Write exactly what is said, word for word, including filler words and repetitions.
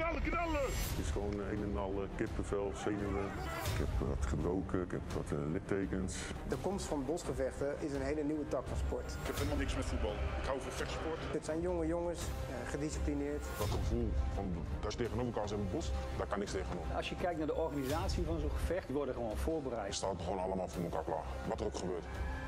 knallen, knallen! Het is gewoon een en al kippenvel, zenuwen. Ik heb wat gebroken, ik heb wat uh, littekens. De komst van bosgevechten is een hele nieuwe tak van sport. Ik heb helemaal niks met voetbal. Ik hou van vechtsport. Het zijn jonge jongens, uh, gedisciplineerd. Dat gevoel van dat je tegenover elkaar zit in het bos, daar kan niks tegenop. Als je kijkt naar de organisatie van zo'n gevecht, die worden gewoon voorbereid. Het staat gewoon allemaal voor elkaar klaar, wat er ook gebeurt.